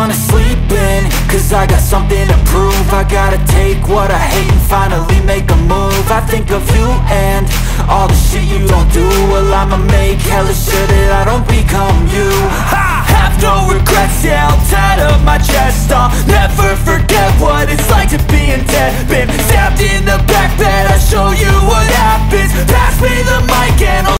wanna sleep in, cause I got something to prove. I gotta take what I hate and finally make a move. I think of you and all the shit you don't do. Well, I'ma make hella sure that I don't become you. I have no regrets, yeah, I'll tie up my chest. I'll never forget what it's like to be in debt. Been stabbed in the back bed, I'll show you what happens. Pass me the mic and I'll